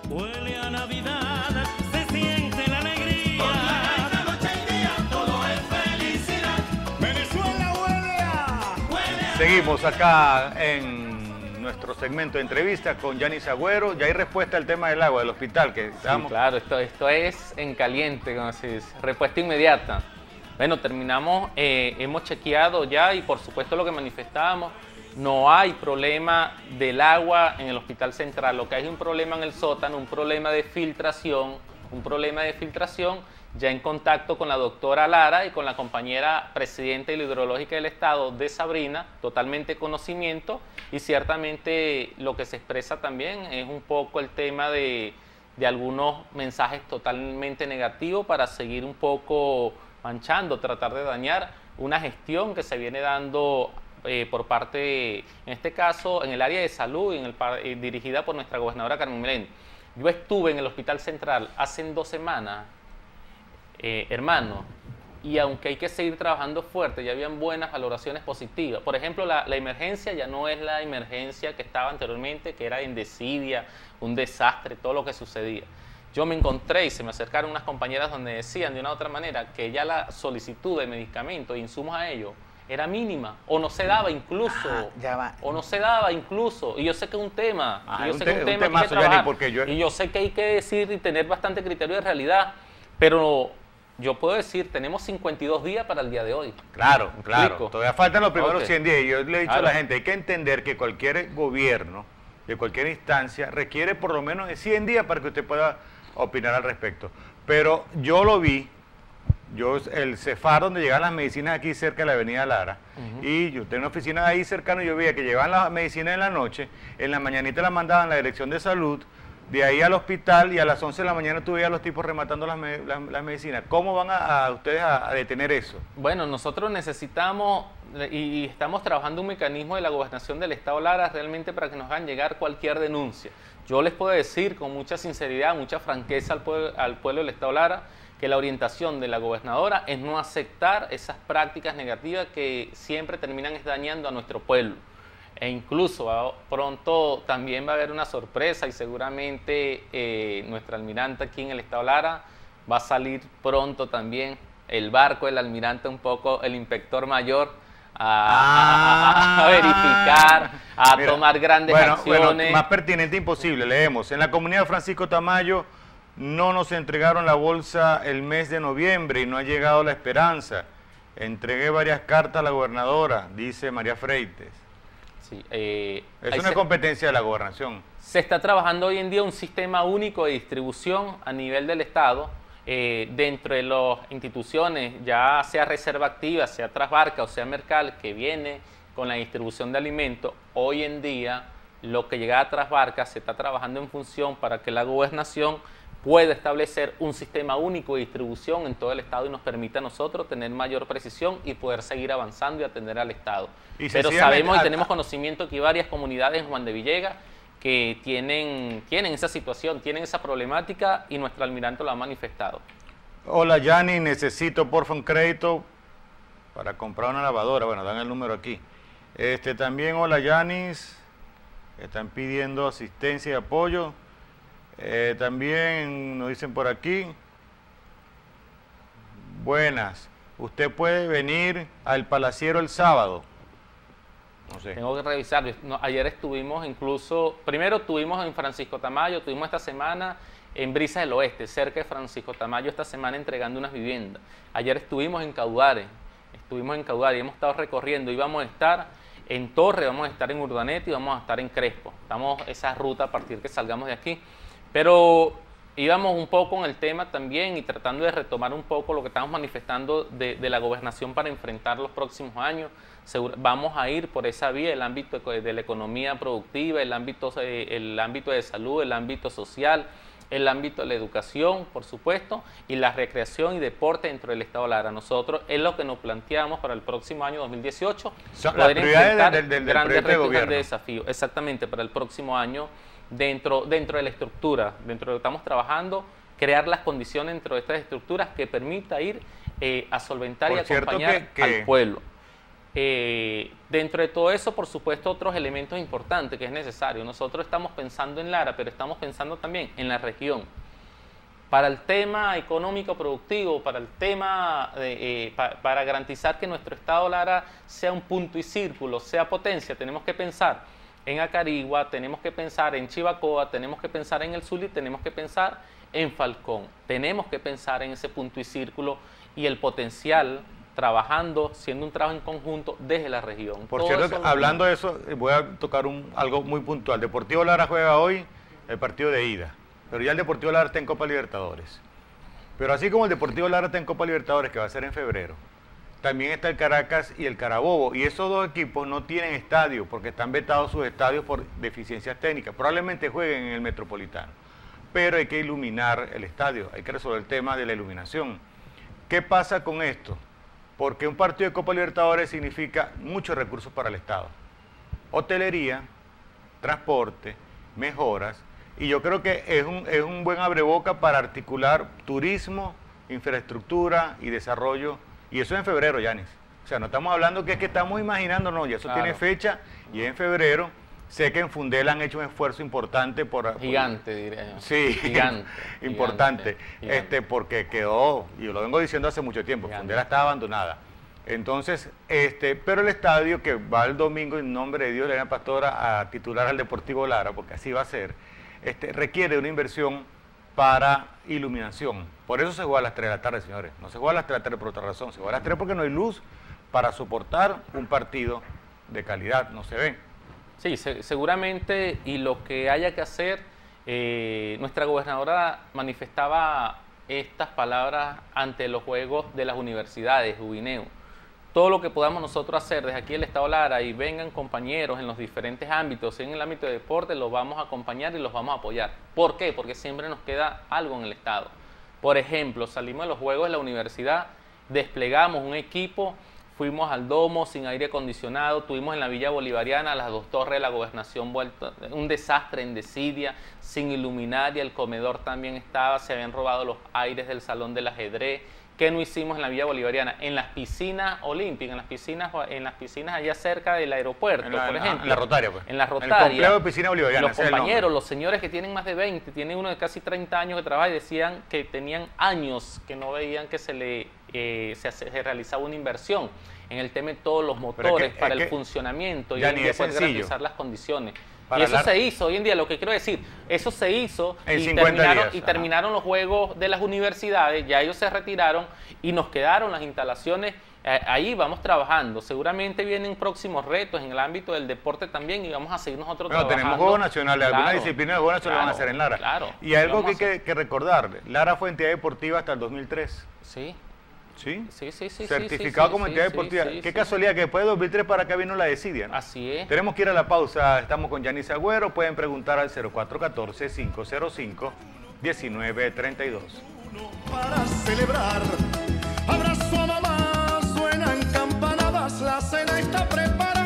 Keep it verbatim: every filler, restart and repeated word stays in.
Huele a Navidad, se siente la alegría. Por la gaita, noche y día, todo es felicidad. Venezuela huele a... Huele a... Seguimos acá en nuestro segmento de entrevista con Yanis Agüero. Ya hay respuesta al tema del agua del hospital que estábamos... Sí, claro, esto, esto es en caliente, como se dice, respuesta inmediata. Bueno, terminamos, eh, hemos chequeado ya y por supuesto lo que manifestábamos, no hay problema del agua en el hospital central, lo que hay es un problema en el sótano, un problema de filtración, un problema de filtración, ya en contacto con la doctora Lara y con la compañera presidenta de la hidrológica del estado de Sabrina, totalmente conocimiento, y ciertamente lo que se expresa también es un poco el tema de, de algunos mensajes totalmente negativos para seguir un poco manchando, tratar de dañar una gestión que se viene dando eh, por parte, en este caso, en el área de salud, en el, eh, dirigida por nuestra gobernadora Carmen Melen. Yo estuve en el Hospital Central hace dos semanas, eh, hermano, y aunque hay que seguir trabajando fuerte, ya habían buenas valoraciones positivas. Por ejemplo, la, la emergencia ya no es la emergencia que estaba anteriormente, que era en desidia, un desastre, todo lo que sucedía. Yo me encontré y se me acercaron unas compañeras donde decían de una u otra manera que ya la solicitud de medicamentos e insumos a ellos era mínima, o no se daba incluso, Ah, ya va. o no se daba incluso, y yo sé que es un tema, Ah, y yo un sé te- que es un un tema que hay que temazo, Yanni, trabajar, porque yo- y yo sé que hay que decir y tener bastante criterio de realidad, pero yo puedo decir, tenemos cincuenta y dos días para el día de hoy. Claro, ¿Me claro. explico? Todavía faltan los primeros Ok. cien días. Y yo le he dicho Claro. a la gente, hay que entender que cualquier gobierno, de cualquier instancia, requiere por lo menos de cien días para que usted pueda opinar al respecto. Pero yo lo vi, yo el Cefar, donde llegan las medicinas aquí cerca de la avenida Lara, y yo tenía una oficina ahí cercana, y yo veía que llevaban las medicinas en la noche, en la mañanita las mandaban a la dirección de salud, de ahí al hospital, y a las once de la mañana tú veías a los tipos rematando las, me- las, las medicinas. ¿Cómo van a, a ustedes a, a detener eso? Bueno, nosotros necesitamos y, y estamos trabajando un mecanismo de la gobernación del Estado Lara realmente para que nos hagan llegar cualquier denuncia. Yo les puedo decir con mucha sinceridad, mucha franqueza al pueblo, al pueblo del Estado Lara, que la orientación de la gobernadora es no aceptar esas prácticas negativas que siempre terminan dañando a nuestro pueblo. E incluso ah, pronto también va a haber una sorpresa y seguramente eh, nuestra almirante aquí en el Estado Lara va a salir pronto también el barco del almirante, un poco el inspector mayor, a, a- a- a verificar, a Mira, tomar grandes bueno, acciones. Bueno, más pertinente imposible, leemos. En la comunidad de Francisco Tamayo no nos entregaron la bolsa el mes de noviembre y no ha llegado la esperanza. Entregué varias cartas a la gobernadora, dice María Freites. Sí, eh, Es ahí una se- competencia de la gobernación. Se está trabajando hoy en día un sistema único de distribución a nivel del Estado, eh, dentro de las instituciones, ya sea Reserva Activa, sea Trasbarca o sea Mercal, que viene con la distribución de alimentos. Hoy en día, lo que llega a Trasbarca se está trabajando en función para que la gobernación pueda establecer un sistema único de distribución en todo el Estado y nos permita a nosotros tener mayor precisión y poder seguir avanzando y atender al Estado. Y Pero sencillamente, sabemos y a- tenemos a- conocimiento que hay varias comunidades en Juan de Villegas que tienen, tienen esa situación, tienen esa problemática y nuestro almirante lo ha manifestado. Hola Yanni, necesito porfa un crédito para comprar una lavadora. Bueno, dan el número aquí. Este también, hola Yanis, están pidiendo asistencia y apoyo. Eh, también nos dicen por aquí, buenas, usted puede venir al Palaciero el sábado. No sé. Tengo que revisar. No, ayer estuvimos incluso, primero estuvimos en Francisco Tamayo, estuvimos esta semana en Brisas del Oeste, cerca de Francisco Tamayo, esta semana entregando unas viviendas. Ayer estuvimos en Caudares, estuvimos en Caudares y hemos estado recorriendo. Íbamos a estar en Torre, vamos a estar en Urdaneta y vamos a estar en Crespo. Estamos esa ruta a partir que salgamos de aquí. Pero íbamos un poco en el tema también y tratando de retomar un poco lo que estamos manifestando de, de la gobernación para enfrentar los próximos años. Seguro, vamos a ir por esa vía, el ámbito de, de la economía productiva, el ámbito, eh, el ámbito de salud, el ámbito social, el ámbito de la educación, por supuesto, y la recreación y deporte dentro del Estado Lara. Nosotros es lo que nos planteamos para el próximo año dos mil dieciocho. Son las prioridades del- del- del grandes proyecto de retos y gobierno. grandes desafíos, exactamente, para el próximo año, dentro, dentro de la estructura, dentro de lo que estamos trabajando, crear las condiciones dentro de estas estructuras que permita ir eh, a solventar Por y cierto acompañar que- que- al pueblo. Eh, dentro de todo eso, por supuesto, otros elementos importantes que es necesario. Nosotros estamos pensando en Lara, pero estamos pensando también en la región. Para el tema económico productivo, para el tema de, eh, pa, para garantizar que nuestro estado Lara sea un punto y círculo, sea potencia, tenemos que pensar en Acarigua, tenemos que pensar en Chivacoa, tenemos que pensar en el Zulia, tenemos que pensar en Falcón. Tenemos que pensar en ese punto y círculo y el potencial, trabajando, siendo un trabajo en conjunto desde la región. Por Todo cierto, eso hablando de eso, voy a tocar un, algo muy puntual. Deportivo Lara juega hoy el partido de ida, pero ya el Deportivo Lara está en Copa Libertadores. Pero así como el Deportivo Lara está en Copa Libertadores, que va a ser en febrero, también está el Caracas y el Carabobo, y esos dos equipos no tienen estadio, porque están vetados sus estadios por deficiencias técnicas. Probablemente jueguen en el Metropolitano, pero hay que iluminar el estadio, hay que resolver el tema de la iluminación. ¿Qué pasa con esto? Porque un partido de Copa Libertadores significa muchos recursos para el Estado. Hotelería, transporte, mejoras, y yo creo que es un, es un buen abreboca para articular turismo, infraestructura y desarrollo, y eso es en febrero, Yanis. O sea, no estamos hablando que es que estamos imaginando, no, ya eso Claro. tiene fecha y es en febrero. Sé que en Fundel han hecho un esfuerzo importante por... por- Gigante, diría yo. Sí, Gigante. importante, gigante, gigante. este porque quedó, y yo lo vengo diciendo hace mucho tiempo, Gigante. Fundela estaba abandonada. Entonces, este, pero el estadio que va el domingo en nombre de Dios, Elena Pastora, a titular al Deportivo Lara, porque así va a ser, este, requiere una inversión para iluminación. Por eso se juega a las tres de la tarde, señores. No se juega a las tres de la tarde por otra razón, se juega a las tres porque no hay luz para soportar un partido de calidad, no se ve. Sí, se- seguramente, y lo que haya que hacer, eh, nuestra gobernadora manifestaba estas palabras ante los Juegos de las Universidades, Ubineo. Todo lo que podamos nosotros hacer desde aquí el Estado Lara y vengan compañeros en los diferentes ámbitos, en el ámbito de deporte, los vamos a acompañar y los vamos a apoyar. ¿Por qué? Porque siempre nos queda algo en el Estado. Por ejemplo, salimos de los Juegos de la Universidad, desplegamos un equipo, fuimos al domo sin aire acondicionado, tuvimos en la Villa Bolivariana las dos torres de la gobernación vuelto, un desastre en desidia, sin iluminaria, el comedor también estaba, se habían robado los aires del salón del ajedrez. ¿Qué no hicimos en la Villa Bolivariana? En las piscinas olímpicas, en las piscinas, en las piscinas allá cerca del aeropuerto, En la, por en- ejemplo. en la Rotaria, pues. En la El Rotaria. complejo de piscina bolivariana. Los ese es el nombre. compañeros, los señores que tienen más de veinte, tiene uno de casi treinta años que trabaja y decían que tenían años que no veían que se le eh, se, hace- se realizaba una inversión en el tema de todos los Pero es motores que- para es el que funcionamiento y ya hoy en ni día es poder sencillo. garantizar las condiciones. Para y eso hablar- se hizo hoy en día, lo que quiero decir, eso se hizo En y, cincuenta terminaron, días, y ajá. terminaron los juegos de las universidades, ya ellos se retiraron y nos quedaron las instalaciones. Eh, ahí vamos trabajando. Seguramente vienen próximos retos en el ámbito del deporte también y vamos a seguir nosotros Bueno, trabajando. tenemos Juegos Nacionales, algunas Claro, disciplinas de Juegos Nacionales van a claro, hacer en Lara. Claro. Y algo que hay vamos a que, hacer. que recordar, Lara fue entidad deportiva hasta el dos mil tres, Sí, ¿sí? sí, sí, sí. Certificado sí, como sí, entidad sí, deportiva. sí, Qué sí. casualidad que después de dos mil tres para acá vino la desidia, ¿no? Así es. Tenemos que ir a la pausa, estamos con Yanis Agüero, pueden preguntar al cero cuatro uno cuatro, cinco cero cinco, uno nueve tres dos. Para celebrar, abrazo a mamá, suenan campanadas, la cena está preparada.